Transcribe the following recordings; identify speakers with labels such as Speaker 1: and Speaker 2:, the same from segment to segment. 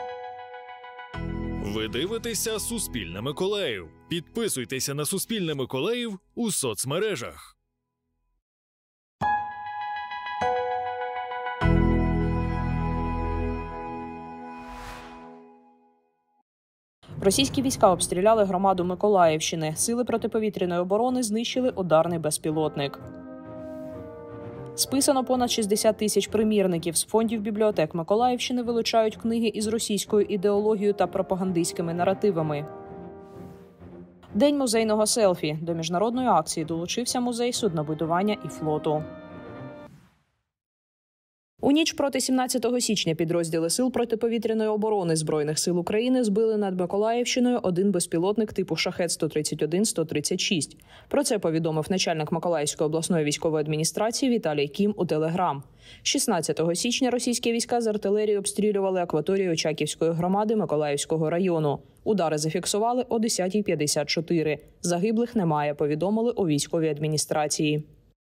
Speaker 1: Ви дивитеся «Суспільне Миколаїв». Підписуйтеся на «Суспільне Миколаїв» у соцмережах.
Speaker 2: Російські війська обстріляли громаду Миколаївщини. Сили протиповітряної оборони знищили ударний безпілотник. Списано понад 60 тисяч примірників. З фондів бібліотек Миколаївщини вилучають книги із російською ідеологією та пропагандистськими наративами. День музейного селфі. До міжнародної акції долучився музей суднобудування і флоту. У ніч проти 17 січня підрозділи Сил протиповітряної оборони Збройних сил України збили над Миколаївщиною один безпілотник типу «Шахед-131-136». Про це повідомив начальник Миколаївської обласної військової адміністрації Віталій Кім у Телеграм. 16 січня російські війська з артилерії обстрілювали акваторію Очаківської громади Миколаївського району. Удари зафіксували о 10:54. Загиблих немає, повідомили у військовій адміністрації.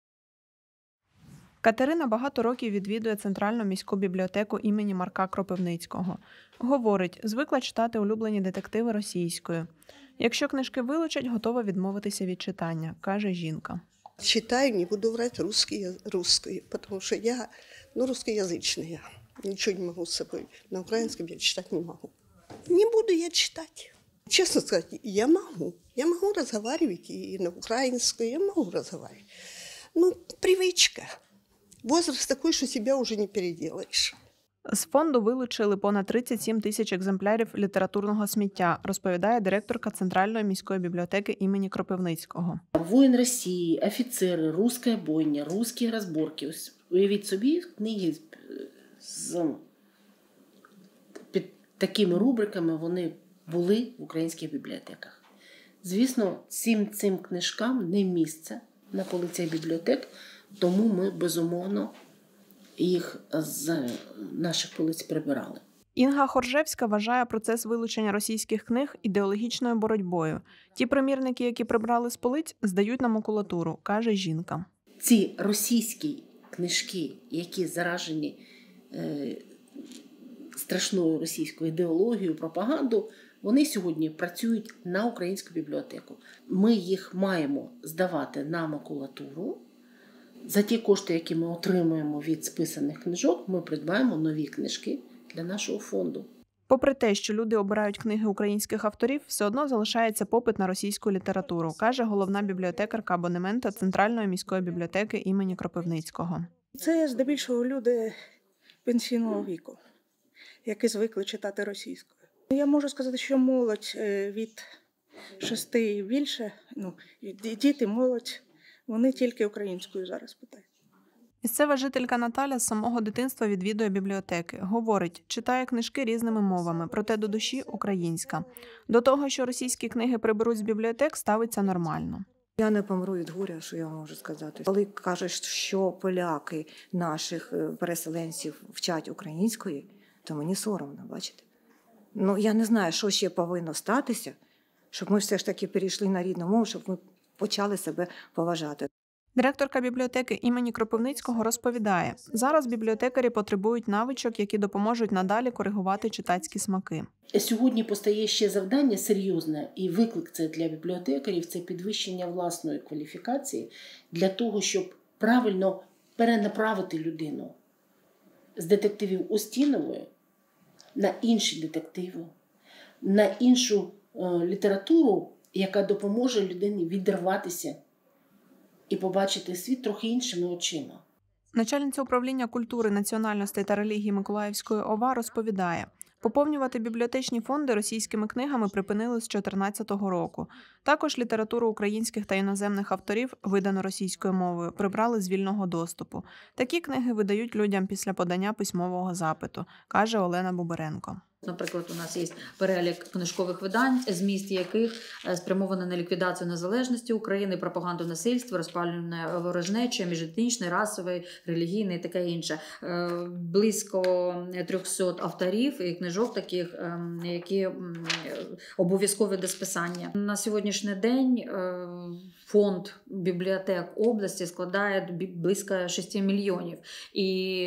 Speaker 3: Катерина багато років відвідує Центральну міську бібліотеку імені Марка Кропивницького. Говорить, звикла читати улюблені детективи російською. Якщо книжки вилучать, готова відмовитися від читання, каже жінка.
Speaker 4: Читаю, не буду врать русский, потому что я русскоязычная. Ничего не могу с собой. На украинском я читать не могу. Не буду я читать. Честно сказать, я могу. Я могу разговаривать и на украинском, я могу разговаривать. Привычка. Возраст такой, що себе вже не переделаєш.
Speaker 3: З фонду вилучили понад 37 тисяч екземплярів літературного сміття, розповідає директорка Центральної міської бібліотеки імені Кропивницького.
Speaker 5: Воїн Росії, офіцери, руська бойня, русські розборки. Ось уявіть собі, книги з під такими рубриками вони були в українських бібліотеках. Звісно, цим книжкам не місце на полицях бібліотек, тому ми, безумовно, їх з наших полиць прибирали.
Speaker 3: Інга Хоржевська вважає процес вилучення російських книг ідеологічною боротьбою. Ті примірники, які прибрали з полиць, здають на макулатуру, каже жінка.
Speaker 5: Ці російські книжки, які заражені страшною російською ідеологією, пропагандою, вони сьогодні працюють на українську бібліотеку. Ми їх маємо здавати на макулатуру. За ті кошти, які ми отримуємо від списаних книжок, ми придбаємо нові книжки для нашого фонду.
Speaker 3: Попри те, що люди обирають книги українських авторів, все одно залишається попит на російську літературу, каже головна бібліотекарка абонемента Центральної міської бібліотеки імені Кропивницького.
Speaker 6: Це здебільшого люди пенсійного віку, які звикли читати російською. Я можу сказати, що молодь від 6 і більше, діти, молодь, вони тільки українською зараз питають.
Speaker 3: Місцева жителька Наталя з самого дитинства відвідує бібліотеки. Говорить, читає книжки різними мовами, проте до душі – українська. До того, що російські книги приберуть з бібліотек, ставиться нормально.
Speaker 7: Я не помру від горя, що я можу сказати. Коли кажуть, що поляки наших переселенців вчать української, то мені соромно, бачите. Я не знаю, що ще повинно статися, щоб ми все ж таки перейшли на рідну мову, щоб ми почали себе поважати.
Speaker 3: Директорка бібліотеки імені Кропивницького розповідає, зараз бібліотекарі потребують навичок, які допоможуть надалі коригувати читацькі смаки.
Speaker 5: Сьогодні постає ще завдання серйозне, і виклик це для бібліотекарів – це підвищення власної кваліфікації для того, щоб правильно перенаправити людину з детективів Устінової на інші детективи, на іншу літературу, яка допоможе людині відірватися і побачити світ трохи іншими очима.
Speaker 3: Начальниця управління культури, національностей та релігії Миколаївської ОВА розповідає, поповнювати бібліотечні фонди російськими книгами припинили з 2014 року. Також літературу українських та іноземних авторів, видану російською мовою, прибрали з вільного доступу. Такі книги видають людям після подання письмового запиту, каже Олена Буберенко.
Speaker 8: Наприклад, у нас є перелік книжкових видань, зміст яких спрямований на ліквідацію незалежності України, пропаганду насильства, розпалювання ворожнечі, міжетнічний, расовий, релігійний і таке інше. Близько 300 авторів і книжок таких, які обов'язкові до списання. На сьогоднішній день фонд бібліотек області складає близько 6 мільйонів. І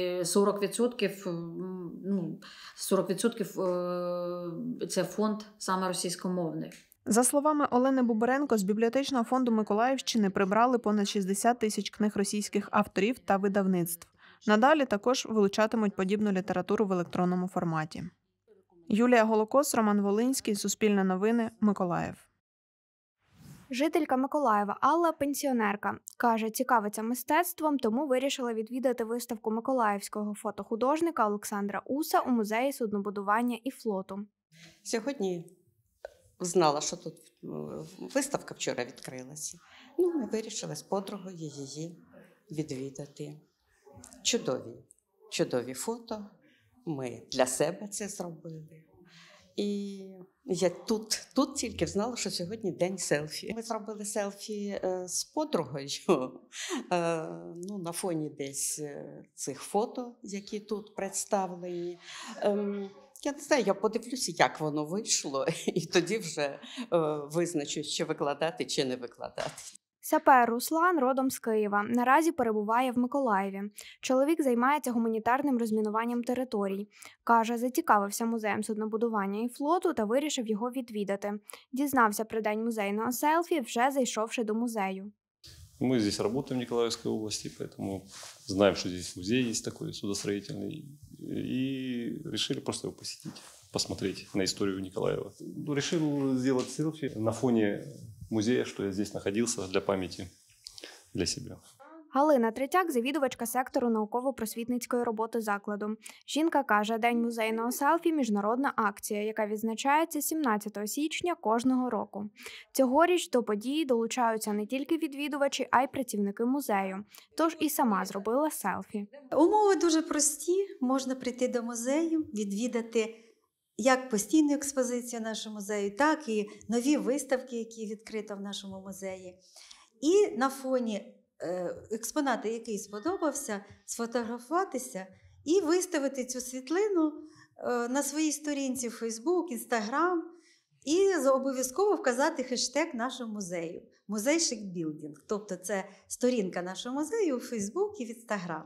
Speaker 8: 40% це фонд саме російськомовний.
Speaker 3: За словами Олени Бубаренко, з бібліотечного фонду Миколаївщини прибрали понад 60 тисяч книг російських авторів та видавництв. Надалі також вилучатимуть подібну літературу в електронному форматі. Юлія Голокос, Роман Волинський, Суспільне новини, Миколаїв.
Speaker 9: Жителька Миколаєва Алла – пенсіонерка. Каже, цікавиться мистецтвом, тому вирішила відвідати виставку миколаївського фотохудожника Олександра Уса у музеї суднобудування і флоту.
Speaker 10: Сьогодні знала, що тут виставка вчора відкрилася. Ми вирішили з подругою її відвідати. Чудові фото. Ми для себе це зробили. І я тут тільки знала, що сьогодні день селфі. Ми зробили селфі з подругою на фоні десь цих фото, які тут представлені. Я не знаю, я подивлюся, як воно вийшло, і тоді вже визначу, чи викладати, чи не викладати.
Speaker 9: Сапер Руслан родом з Києва. Наразі перебуває в Миколаєві. Чоловік займається гуманітарним розмінуванням територій. Каже, зацікавився музеєм суднобудування і флоту та вирішив його відвідати. Дізнався про день музейного селфі, вже зайшовши до музею.
Speaker 11: Мы здесь работаем в Николаевской области, поэтому знаем, что здесь музей есть такой судостроительный. И решили просто его посетить, посмотреть на историю Николаева. Решил сделать селфи на фоне музея, что я здесь находился, для памяти, для себя.
Speaker 9: Галина Третяк – завідувачка сектору науково-просвітницької роботи закладу. Жінка каже, День музейного селфі – міжнародна акція, яка відзначається 17 січня кожного року. Цьогоріч до події долучаються не тільки відвідувачі, а й працівники музею. Тож і сама зробила селфі.
Speaker 12: Умови дуже прості. Можна прийти до музею, відвідати як постійну експозицію нашого музею, так і нові виставки, які відкрито в нашому музеї. І на фоні експонати, який сподобався, сфотографуватися і виставити цю світлину на своїй сторінці в Facebook, Instagram і обов'язково вказати хештег нашого музею. Музей Шикбілдинг. Тобто це сторінка нашого музею у Facebook і в Instagram.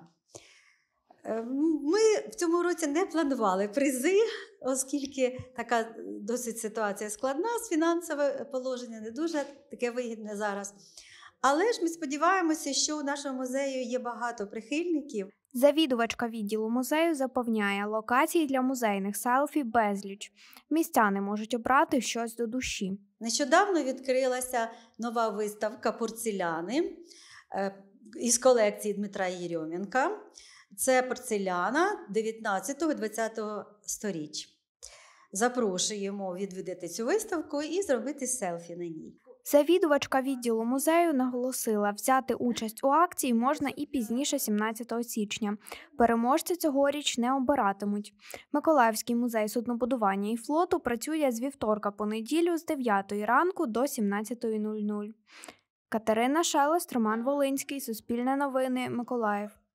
Speaker 12: Ми в цьому році не планували призи, оскільки така досить ситуація складна, фінансове положення не дуже таке вигідне зараз. Але ж ми сподіваємося, що у нашому музею є багато прихильників.
Speaker 9: Завідувачка відділу музею запевняє, локацій для музейних селфі безліч. Містяни можуть обрати щось до душі.
Speaker 12: Нещодавно відкрилася нова виставка порцеляни із колекції Дмитра Єрьомінка. Це порцеляна 19-20 сторіч. Запрошуємо відвідати цю виставку і зробити селфі на ній.
Speaker 9: Завідувачка відділу музею наголосила, взяти участь у акції можна і пізніше 17 січня. Переможця цьогоріч не обиратимуть. Миколаївський музей суднобудування і флоту працює з вівторка по неділю з 9 ранку до 17:00. Катерина Шелест, Роман Волинський, Суспільне новини, Миколаїв.